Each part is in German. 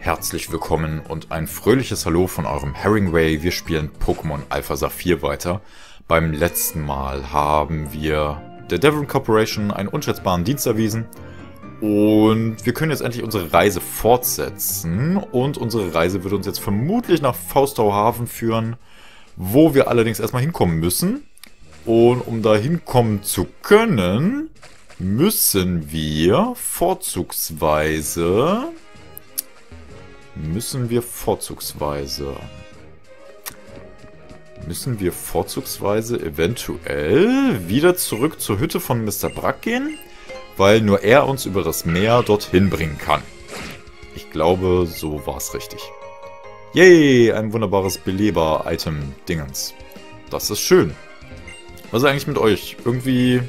herzlich willkommen und ein fröhliches Hallo von eurem Herringway. Wir spielen Pokémon Alpha Saphir weiter. Beim letzten Mal haben wir der Devon Corporation einen unschätzbaren Dienst erwiesen. Und wir können jetzt endlich unsere Reise fortsetzen. Und unsere Reise wird uns jetzt vermutlich nach Faustau Hafen führen, wo wir allerdings erstmal hinkommen müssen. Und um da hinkommen zu können, müssen wir vorzugsweise eventuell wieder zurück zur Hütte von Mr. Brack gehen, weil nur er uns über das Meer dorthin bringen kann. Ich glaube, so war es richtig. Yay, ein wunderbares Beleber-Item-Dingens. Das ist schön. Was ist eigentlich mit euch? Irgendwie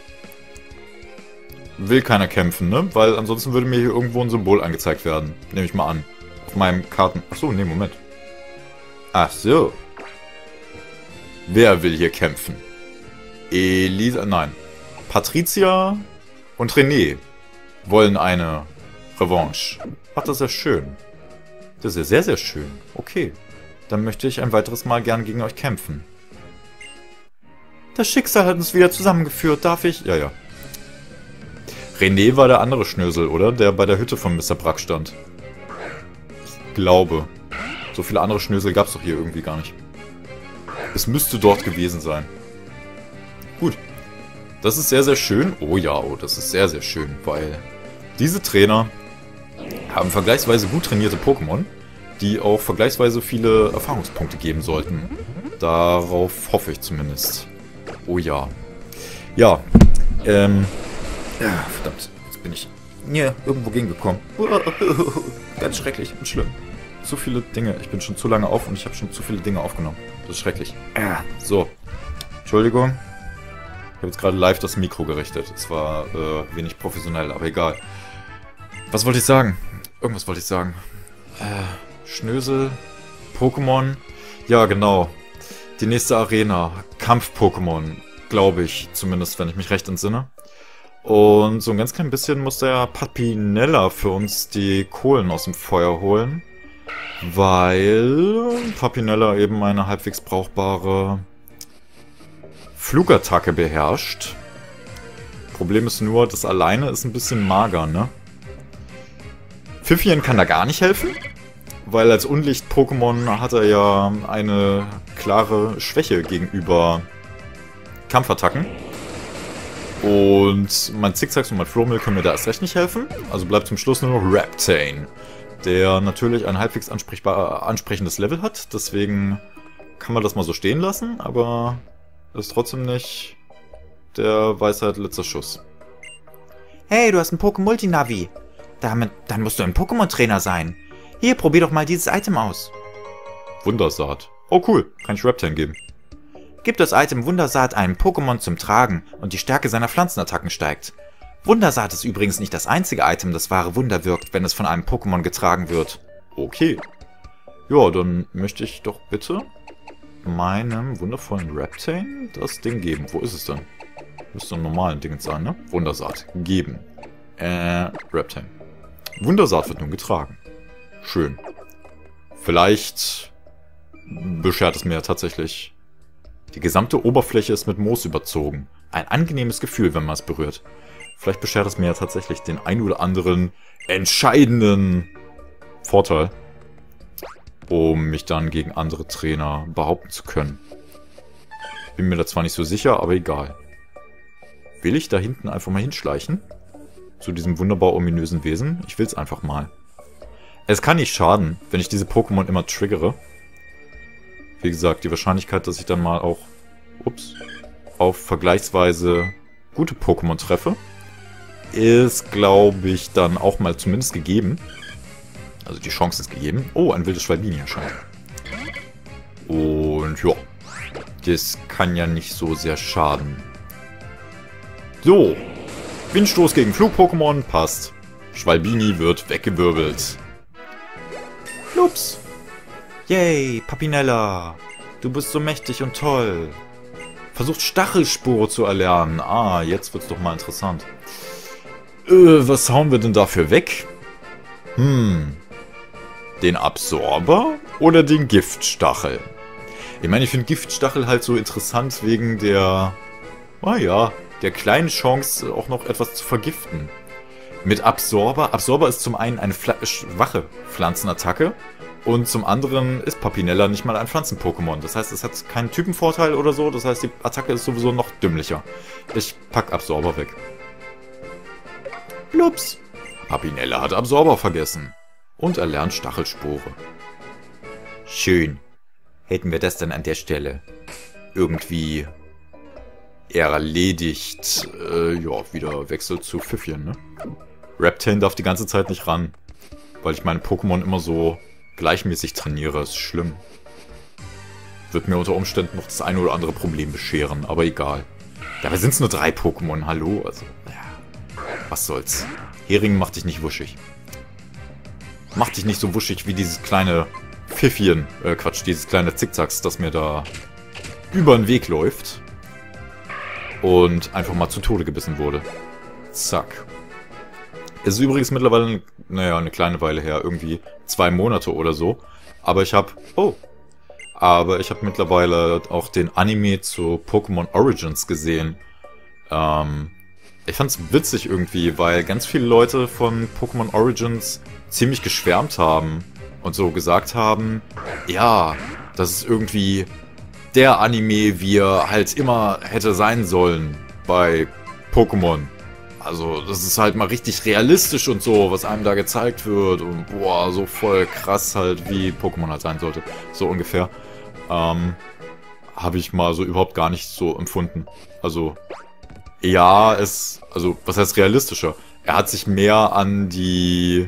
will keiner kämpfen, ne? Weil ansonsten würde mir hier irgendwo ein Symbol angezeigt werden. Nehme ich mal an. Auf meinem Karten... Achso, nee, Moment. Ach so. Wer will hier kämpfen? Elisa... Nein. Patricia und René wollen eine Revanche. Ach, das ist ja schön. Das ist ja sehr, sehr schön. Okay. Dann möchte ich ein weiteres Mal gern gegen euch kämpfen. Das Schicksal hat uns wieder zusammengeführt. Darf ich? Ja, ja. René war der andere Schnösel, oder? Der bei der Hütte von Mr. Brack stand. Ich glaube. So viele andere Schnösel gab es doch hier irgendwie gar nicht. Es müsste dort gewesen sein. Gut. Das ist sehr, sehr schön. Oh ja, oh, das ist sehr, sehr schön, weil diese Trainer haben vergleichsweise gut trainierte Pokémon, die auch vergleichsweise viele Erfahrungspunkte geben sollten. Darauf hoffe ich zumindest. Oh ja. Ja, ja, verdammt, jetzt bin ich hier irgendwo gegengekommen. Ganz schrecklich und schlimm. Zu viele Dinge. Ich bin schon zu lange auf und ich habe schon zu viele Dinge aufgenommen. Das ist schrecklich. So. Entschuldigung. Ich habe jetzt gerade live das Mikro gerichtet. Es war wenig professionell, aber egal. Was wollte ich sagen? Irgendwas wollte ich sagen. Schnösel. Pokémon. Ja, genau. Die nächste Arena. Kampf-Pokémon. Glaube ich. Zumindest, wenn ich mich recht entsinne. Und so ein ganz klein bisschen muss der Papinella für uns die Kohlen aus dem Feuer holen. Weil Papinella eben eine halbwegs brauchbare Flugattacke beherrscht. Problem ist nur, das alleine ist ein bisschen mager, ne? Pfiffian kann da gar nicht helfen, weil als Unlicht-Pokémon hat er ja eine klare Schwäche gegenüber Kampfattacken. Und mein Zickzacks und mein Flormehl können mir da erst recht nicht helfen. Also bleibt zum Schluss nur noch Reptane, der natürlich ein halbwegs ansprechendes Level hat. Deswegen kann man das mal so stehen lassen, aber ist trotzdem nicht der Weisheit letzter Schuss. Hey, du hast ein Pokémon-Multinavi. Dann musst du ein Pokémon-Trainer sein. Hier, probier doch mal dieses Item aus. Wundersaat. Oh cool, kann ich Reptane geben. Gib das Item Wundersaat einem Pokémon zum Tragen und die Stärke seiner Pflanzenattacken steigt. Wundersaat ist übrigens nicht das einzige Item, das wahre Wunder wirkt, wenn es von einem Pokémon getragen wird. Okay. Ja, dann möchte ich doch bitte meinem wundervollen Reptane das Ding geben. Wo ist es denn? Müsste ein normalen Ding sein, ne? Wundersaat. Geben. Reptane. Wundersaat wird nun getragen. Schön. Vielleicht beschert es mir tatsächlich... Die gesamte Oberfläche ist mit Moos überzogen. Ein angenehmes Gefühl, wenn man es berührt. Vielleicht beschert es mir ja tatsächlich den ein oder anderen entscheidenden Vorteil, um mich dann gegen andere Trainer behaupten zu können. Bin mir da zwar nicht so sicher, aber egal. Will ich da hinten einfach mal hinschleichen? Zu diesem wunderbar ominösen Wesen? Ich will es einfach mal. Es kann nicht schaden, wenn ich diese Pokémon immer triggere. Wie gesagt, die Wahrscheinlichkeit, dass ich dann mal auch auf vergleichsweise gute Pokémon treffe, ist, glaube ich, dann auch mal zumindest gegeben. Also die Chance ist gegeben. Oh, ein wildes Schwalbini erscheint. Und ja, das kann ja nicht so sehr schaden. So, Windstoß gegen Flug-Pokémon passt. Schwalbini wird weggewirbelt. Flups. Yay, Papinella. Du bist so mächtig und toll. Versucht Stachelspore zu erlernen. Ah, jetzt wird's doch mal interessant. Was hauen wir denn dafür weg? Den Absorber oder den Giftstachel? Ich meine, ich finde Giftstachel halt so interessant wegen der, der kleinen Chance, auch noch etwas zu vergiften. Mit Absorber. Absorber ist zum einen eine schwache Pflanzenattacke und zum anderen ist Papinella nicht mal ein Pflanzen-Pokémon. Das heißt, es hat keinen Typenvorteil oder so. Das heißt, die Attacke ist sowieso noch dümmlicher. Ich pack Absorber weg. Plups. Papinella hat Absorber vergessen. Und erlernt Stachelspore. Schön. Hätten wir das dann an der Stelle irgendwie erledigt. Wieder Wechsel zu Pfiffchen, ne? Reptane darf die ganze Zeit nicht ran, weil ich meine Pokémon immer so gleichmäßig trainiere. Ist schlimm. Wird mir unter Umständen noch das eine oder andere Problem bescheren, aber egal. Dabei sind es nur 3 Pokémon, hallo? Also, ja, was soll's. Hering macht dich nicht wuschig. Macht dich nicht so wuschig wie dieses kleine Pfiffchen, dieses kleine Zickzacks, das mir da über den Weg läuft. Und einfach mal zu Tode gebissen wurde. Zack. Es ist übrigens mittlerweile, eine kleine Weile her, irgendwie 2 Monate oder so. Aber ich habe mittlerweile auch den Anime zu Pokémon Origins gesehen. Ich fand's witzig irgendwie, weil ganz viele Leute von Pokémon Origins ziemlich geschwärmt haben und so gesagt haben, ja, das ist irgendwie der Anime, wie er halt immer hätte sein sollen bei Pokémon. Also, das ist halt mal richtig realistisch und so, was einem da gezeigt wird. Und boah, so voll krass halt, wie Pokémon halt sein sollte. So ungefähr. Habe ich mal so überhaupt gar nicht so empfunden. Also, ja, was heißt realistischer? Er hat sich mehr an die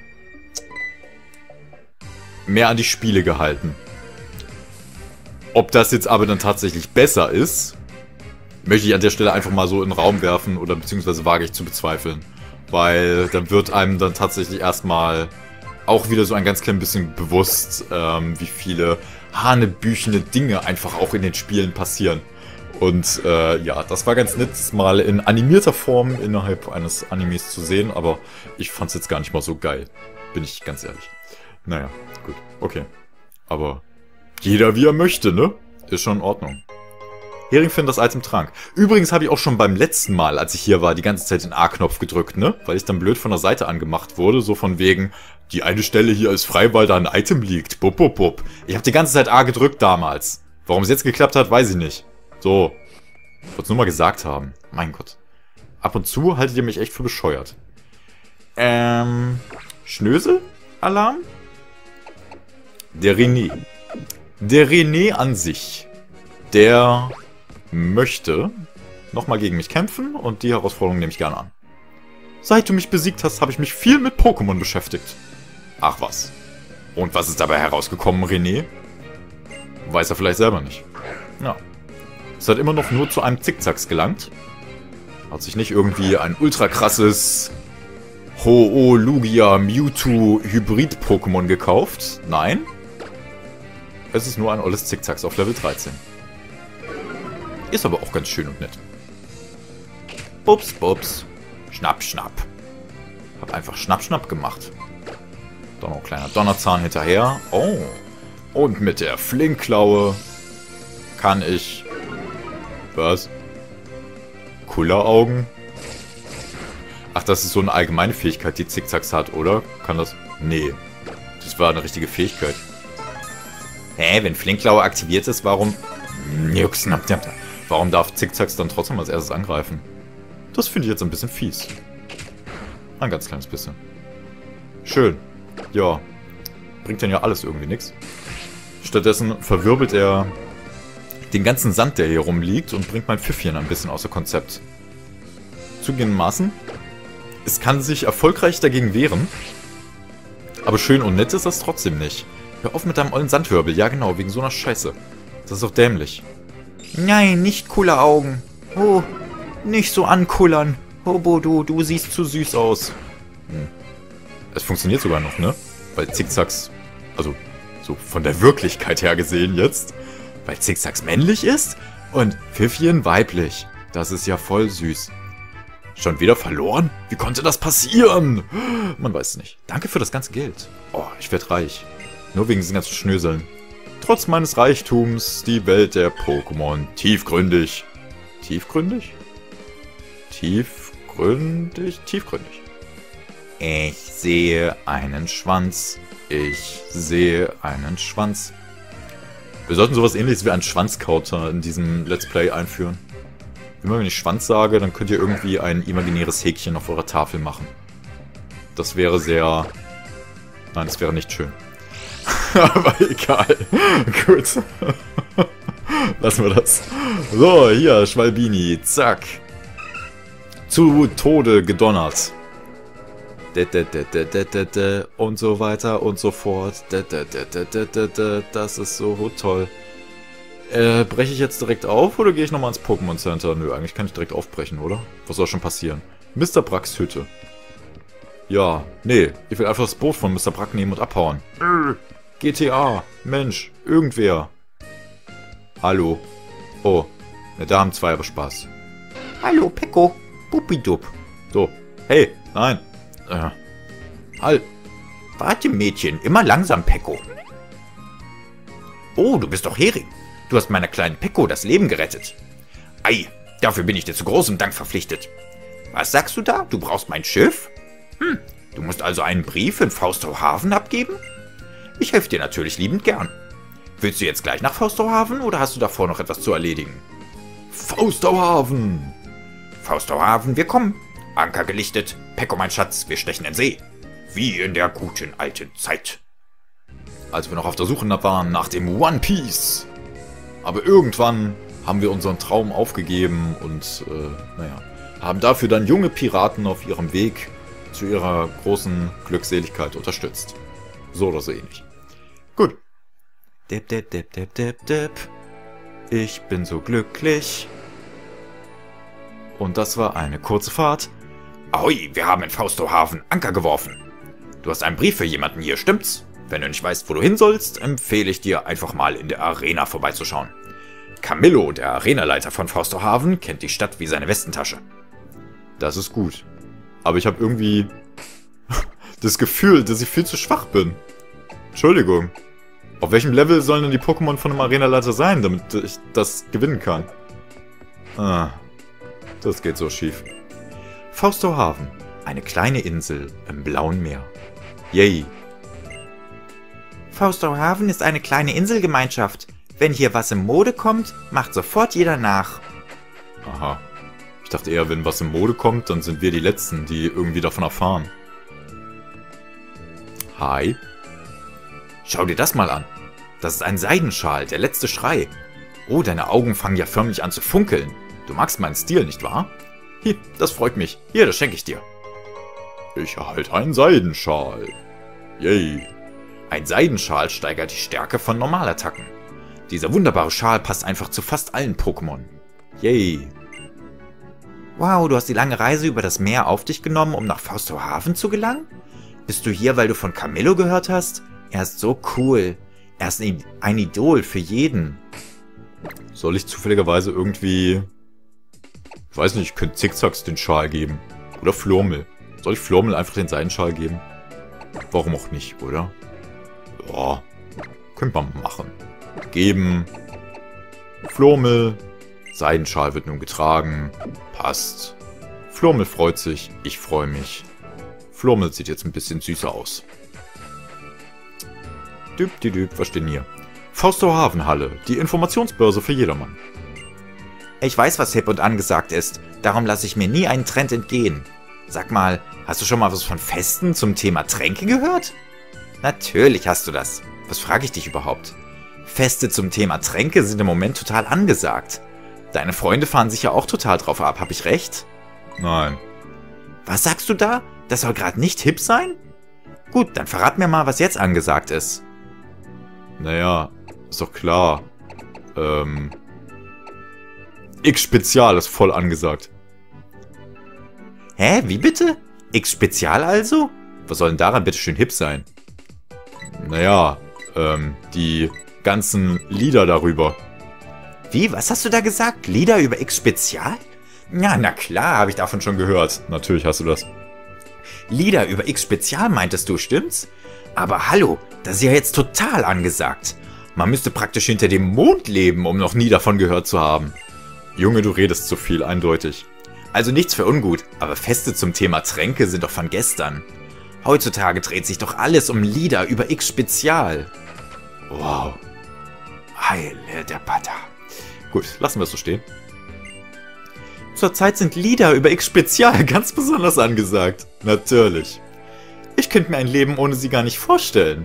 Spiele gehalten. Ob das jetzt aber dann tatsächlich besser ist, möchte ich an der Stelle einfach mal so in den Raum werfen oder beziehungsweise wage ich zu bezweifeln. Weil dann wird einem dann tatsächlich erstmal auch wieder so ein ganz klein bisschen bewusst, wie viele hanebüchene Dinge einfach auch in den Spielen passieren. Und ja, das war ganz nett, das mal in animierter Form innerhalb eines Animes zu sehen, aber ich fand es jetzt gar nicht mal so geil. Bin ich ganz ehrlich. Naja, gut, okay. Aber jeder wie er möchte, ne? Ist schon in Ordnung. Hering findet das Item Trank. Übrigens habe ich auch schon beim letzten Mal, als ich hier war, die ganze Zeit den A-Knopf gedrückt, ne? Weil ich dann blöd von der Seite angemacht wurde, so von wegen, die eine Stelle hier ist frei, weil da ein Item liegt. Bup, bup, bup. Ich habe die ganze Zeit A gedrückt damals. Warum es jetzt geklappt hat, weiß ich nicht. So. Ich wollte es nur mal gesagt haben. Mein Gott. Ab und zu haltet ihr mich echt für bescheuert. Schnösel-Alarm? Der René. Der René an sich. Der möchte nochmal gegen mich kämpfen und die Herausforderung nehme ich gerne an. Seit du mich besiegt hast, habe ich mich viel mit Pokémon beschäftigt. Ach was. Und was ist dabei herausgekommen, René? Weiß er vielleicht selber nicht. Ja. Es hat immer noch nur zu einem Zickzacks gelangt. Hat sich nicht irgendwie ein ultra krasses Ho-Oh-Lugia Mewtwo Hybrid-Pokémon gekauft. Nein. Es ist nur ein olles Zickzacks auf Level 13. Ist aber auch ganz schön und nett. Bups, bups. Schnapp, schnapp. Hab einfach Schnapp, schnapp gemacht. Dann noch ein kleiner Donnerzahn hinterher. Oh. Und mit der Flinkklaue kann ich... Was? Kulleraugen? Ach, das ist so eine allgemeine Fähigkeit, die Zickzacks hat, oder? Kann das... Nee. Das war eine richtige Fähigkeit. Hä, wenn Flinkklaue aktiviert ist, warum... Warum darf Zickzacks dann trotzdem als erstes angreifen? Das finde ich jetzt ein bisschen fies. Ein ganz kleines bisschen. Schön. Ja. Bringt dann ja alles irgendwie nichts. Stattdessen verwirbelt er den ganzen Sand, der hier rumliegt, und bringt mein Pfiffchen ein bisschen außer Konzept. Zugegebenermaßen, es kann sich erfolgreich dagegen wehren, aber schön und nett ist das trotzdem nicht. Hör auf mit deinem ollen Sandwirbel. Ja genau, wegen so einer Scheiße. Das ist doch dämlich. Nein, nicht Kulleraugen. Oh, nicht so ankullern. Hobo, du siehst zu süß aus. Es funktioniert sogar noch, ne? Weil Zickzacks, also so von der Wirklichkeit her gesehen jetzt, weil Zickzacks männlich ist und Pfiffchen weiblich. Das ist ja voll süß. Schon wieder verloren? Wie konnte das passieren? Man weiß es nicht. Danke für das ganze Geld. Oh, ich werd reich. Nur wegen diesen ganzen Schnöseln. Trotz meines Reichtums, die Welt der Pokémon tiefgründig. Tiefgründig? Tiefgründig? Tiefgründig. Ich sehe einen Schwanz. Ich sehe einen Schwanz. Wir sollten sowas ähnliches wie einen Schwanzcounter in diesem Let's Play einführen. Immer wenn ich Schwanz sage, dann könnt ihr irgendwie ein imaginäres Häkchen auf eurer Tafel machen. Das wäre sehr... Nein, das wäre nicht schön. Aber egal. Gut. Lassen wir das. So, hier, Schwalbini. Zack. Zu Tode gedonnert. Und so weiter und so fort. Das ist so toll. Breche ich jetzt direkt auf oder gehe ich nochmal ins Pokémon Center? Nö, eigentlich kann ich direkt aufbrechen, oder? Was soll schon passieren? Mr. Bracks Hütte. Ja, nee, ich will einfach das Boot von Mr. Brack nehmen und abhauen. GTA, Mensch, irgendwer. Hallo. Oh, na, da haben zwei aber Spaß. Hallo, Pecco. Bupidub. So, hey, nein. Halt. Warte, Mädchen, immer langsam, Pecco. Oh, du bist doch Hering. Du hast meiner kleinen Pecco das Leben gerettet. Ei, dafür bin ich dir zu großem Dank verpflichtet. Was sagst du da? Du brauchst mein Schiff? Du musst also einen Brief in Faustauhafen abgeben? Ich helfe dir natürlich liebend gern. Willst du jetzt gleich nach Faustauhafen oder hast du davor noch etwas zu erledigen? Faustauhafen! Faustauhafen, wir kommen. Anker gelichtet. Pecco, mein Schatz, wir stechen in See. Wie in der guten alten Zeit. Als wir noch auf der Suche waren nach dem One Piece. Aber irgendwann haben wir unseren Traum aufgegeben und, naja, haben dafür dann junge Piraten auf ihrem Weg zu ihrer großen Glückseligkeit unterstützt. So oder so ähnlich. Gut. Dip, dip, dip, dip, dip, dip. Ich bin so glücklich. Und das war eine kurze Fahrt. Ahoi, wir haben in Faustauhafen Anker geworfen. Du hast einen Brief für jemanden hier, stimmt's? Wenn du nicht weißt, wo du hin sollst, empfehle ich dir, einfach mal in der Arena vorbeizuschauen. Camillo, der Arenaleiter von Faustauhafen, kennt die Stadt wie seine Westentasche. Das ist gut. Aber ich habe irgendwie das Gefühl, dass ich viel zu schwach bin. Entschuldigung. Auf welchem Level sollen denn die Pokémon von einem Arenaleiter sein, damit ich das gewinnen kann? Ah, das geht so schief. Faustauhafen, eine kleine Insel im blauen Meer. Yay. Faustauhafen ist eine kleine Inselgemeinschaft. Wenn hier was in Mode kommt, macht sofort jeder nach. Aha. Ich dachte eher, wenn was in Mode kommt, dann sind wir die Letzten, die irgendwie davon erfahren. Hi. Schau dir das mal an. Das ist ein Seidenschal, der letzte Schrei. Oh, deine Augen fangen ja förmlich an zu funkeln. Du magst meinen Stil, nicht wahr? Hier, das freut mich. Hier, das schenke ich dir. Ich erhalte einen Seidenschal. Yay. Ein Seidenschal steigert die Stärke von Normalattacken. Dieser wunderbare Schal passt einfach zu fast allen Pokémon. Yay. Wow, du hast die lange Reise über das Meer auf dich genommen, um nach Faustauhafen zu gelangen? Bist du hier, weil du von Camillo gehört hast? Er ist so cool. Er ist ein Idol für jeden. Soll ich zufälligerweise irgendwie... Ich weiß nicht, ich könnte Zickzacks den Schal geben. Oder Flormel. Soll ich Flormel einfach den Seidenschal geben? Warum auch nicht, oder? Ja, könnte man machen. Geben. Flormel. Seidenschal wird nun getragen. Passt. Flormel freut sich. Ich freue mich. Flormel sieht jetzt ein bisschen süßer aus. Düb, was steht denn hier? Faustauhafenhalle, die Informationsbörse für jedermann. Ich weiß, was hip und angesagt ist. Darum lasse ich mir nie einen Trend entgehen. Sag mal, hast du schon mal was von Festen zum Thema Tränke gehört? Natürlich hast du das. Was frage ich dich überhaupt? Feste zum Thema Tränke sind im Moment total angesagt. Deine Freunde fahren sicher auch total drauf ab, hab ich recht? Nein. Was sagst du da? Das soll gerade nicht hip sein? Gut, dann verrat mir mal, was jetzt angesagt ist. Naja, ist doch klar. X-Spezial ist voll angesagt. Hä, wie bitte? X-Spezial also? Was soll denn daran bitte schön hip sein? Naja, die ganzen Lieder darüber. Wie, was hast du da gesagt? Lieder über X-Spezial? Ja, na klar, habe ich davon schon gehört. Natürlich hast du das. Lieder über X-Spezial meintest du, stimmt's? Aber hallo, das ist ja jetzt total angesagt. Man müsste praktisch hinter dem Mond leben, um noch nie davon gehört zu haben. Junge, du redest zu viel, eindeutig. Also nichts für ungut, aber Feste zum Thema Tränke sind doch von gestern. Heutzutage dreht sich doch alles um Lieder über X-Spezial. Wow. Heile der Pater. Gut, lassen wir es so stehen. Zurzeit sind Lieder über X-Spezial ganz besonders angesagt. Natürlich. Ich könnte mir ein Leben ohne sie gar nicht vorstellen.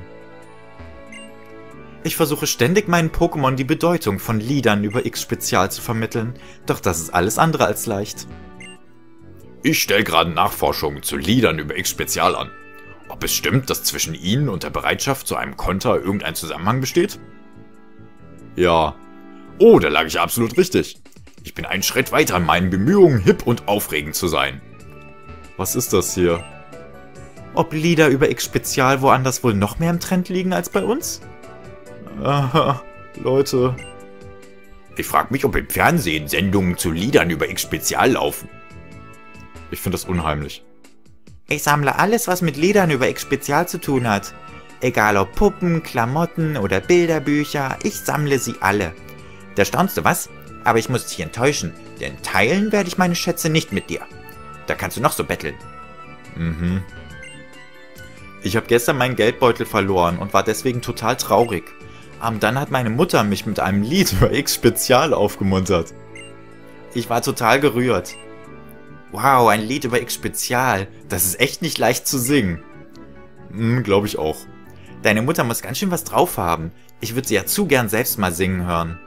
Ich versuche ständig meinen Pokémon die Bedeutung von Liedern über X-Spezial zu vermitteln, doch das ist alles andere als leicht. Ich stelle gerade Nachforschungen zu Liedern über X-Spezial an. Ob es stimmt, dass zwischen ihnen und der Bereitschaft zu einem Konter irgendein Zusammenhang besteht? Ja. Oh, da lag ich absolut richtig. Ich bin einen Schritt weiter in meinen Bemühungen, hip und aufregend zu sein. Was ist das hier? Ob Lieder über X-Spezial woanders wohl noch mehr im Trend liegen als bei uns? Aha, Leute. Ich frage mich, ob im Fernsehen Sendungen zu Liedern über X-Spezial laufen. Ich finde das unheimlich. Ich sammle alles, was mit Liedern über X-Spezial zu tun hat. Egal ob Puppen, Klamotten oder Bilderbücher, ich sammle sie alle. Da staunst du was? Aber ich muss dich enttäuschen, denn teilen werde ich meine Schätze nicht mit dir. Da kannst du noch so betteln. Mhm. Ich habe gestern meinen Geldbeutel verloren und war deswegen total traurig. Aber dann hat meine Mutter mich mit einem Lied über X-Spezial aufgemuntert. Ich war total gerührt. Wow, ein Lied über X-Spezial. Das ist echt nicht leicht zu singen. Glaube ich auch. Deine Mutter muss ganz schön was drauf haben. Ich würde sie ja zu gern selbst mal singen hören.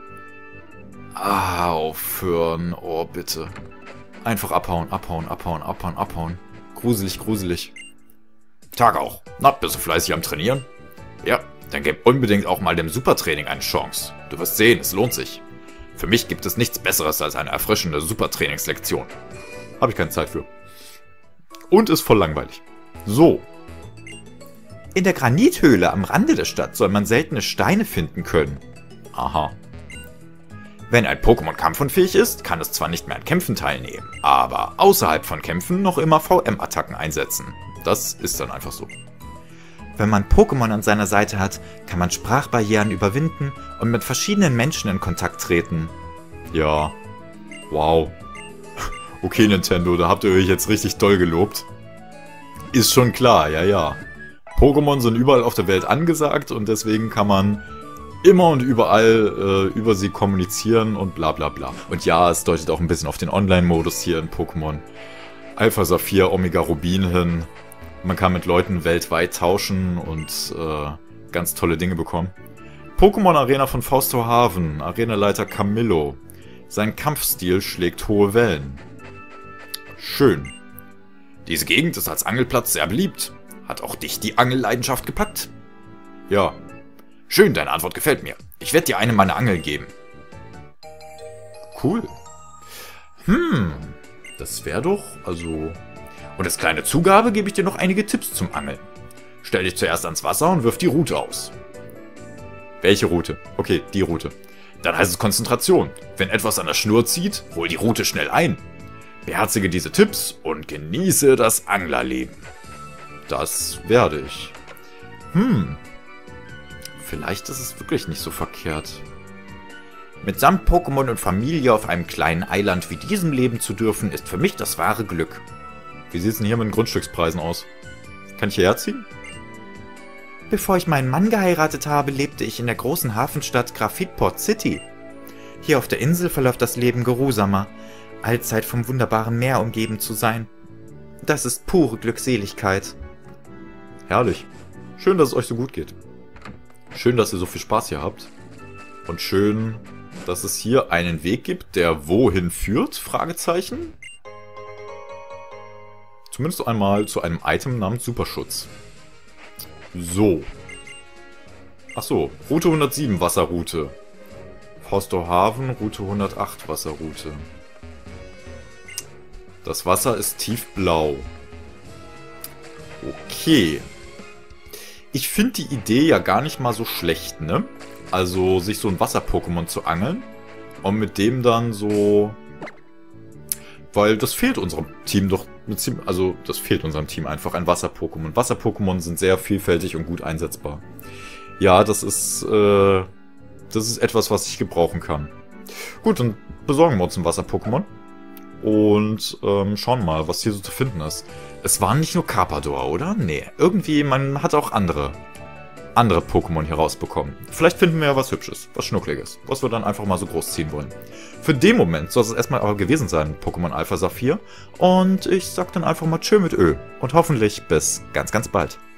Aufhören. Oh, bitte. Einfach abhauen, abhauen, abhauen, abhauen, abhauen. Gruselig, gruselig. Tag auch. Na, bist du fleißig am Trainieren? Ja, dann gib unbedingt auch mal dem Supertraining eine Chance. Du wirst sehen, es lohnt sich. Für mich gibt es nichts Besseres als eine erfrischende Supertrainingslektion. Habe ich keine Zeit für. Und ist voll langweilig. So. In der Granithöhle am Rande der Stadt soll man seltene Steine finden können. Aha. Wenn ein Pokémon kampfunfähig ist, kann es zwar nicht mehr an Kämpfen teilnehmen, aber außerhalb von Kämpfen noch immer VM-Attacken einsetzen. Das ist dann einfach so. Wenn man Pokémon an seiner Seite hat, kann man Sprachbarrieren überwinden und mit verschiedenen Menschen in Kontakt treten. Ja. Wow. Okay, Nintendo, da habt ihr euch jetzt richtig doll gelobt. Ist schon klar, ja, ja. Pokémon sind überall auf der Welt angesagt und deswegen kann man immer und überall über sie kommunizieren und bla bla bla. Und ja, es deutet auch ein bisschen auf den Online-Modus hier in Pokémon Alpha Saphir, Omega Rubin hin. Man kann mit Leuten weltweit tauschen und ganz tolle Dinge bekommen. Pokémon Arena von Fausto Haven, Arenaleiter Camillo. Sein Kampfstil schlägt hohe Wellen. Schön. Diese Gegend ist als Angelplatz sehr beliebt. Hat auch dich die Angelleidenschaft gepackt? Ja. Schön, deine Antwort gefällt mir. Ich werde dir eine meiner Angeln geben. Cool. Das wäre doch, also... Und als kleine Zugabe gebe ich dir noch einige Tipps zum Angeln. Stell dich zuerst ans Wasser und wirf die Route aus. Welche Route? Okay, die Route. Dann heißt es Konzentration. Wenn etwas an der Schnur zieht, hol die Route schnell ein. Beherzige diese Tipps und genieße das Anglerleben. Das werde ich. Vielleicht ist es wirklich nicht so verkehrt. Mitsamt Pokémon und Familie auf einem kleinen Eiland wie diesem leben zu dürfen, ist für mich das wahre Glück. Wie sieht es denn hier mit den Grundstückspreisen aus? Kann ich hierher ziehen? Bevor ich meinen Mann geheiratet habe, lebte ich in der großen Hafenstadt Graphitport City. Hier auf der Insel verläuft das Leben geruhsamer, allzeit vom wunderbaren Meer umgeben zu sein. Das ist pure Glückseligkeit. Herrlich. Schön, dass es euch so gut geht. Schön, dass ihr so viel Spaß hier habt. Und schön, dass es hier einen Weg gibt, der wohin führt? Fragezeichen. Zumindest einmal zu einem Item namens Superschutz. So. Achso, Route 107 Wasserroute. Fausto Haven, Route 108 Wasserroute. Das Wasser ist tiefblau. Okay. Ich finde die Idee ja gar nicht mal so schlecht, ne? Also sich so ein Wasser-Pokémon zu angeln und mit dem dann so... Weil das fehlt unserem Team doch Also, das fehlt unserem Team einfach, ein Wasser-Pokémon. Wasser-Pokémon sind sehr vielfältig und gut einsetzbar. Ja, das ist etwas, was ich gebrauchen kann. Gut, dann besorgen wir uns ein Wasser-Pokémon. Und schauen mal, was hier so zu finden ist. Es waren nicht nur Carpador, oder? Nee, irgendwie, man hat auch andere Pokémon hier rausbekommen. Vielleicht finden wir ja was Hübsches, was Schnuckliges, was wir dann einfach mal so großziehen wollen. Für den Moment soll es erstmal aber gewesen sein, Pokémon Alpha Saphir. Und ich sag dann einfach mal tschö mit Ö. Und hoffentlich bis ganz, ganz bald.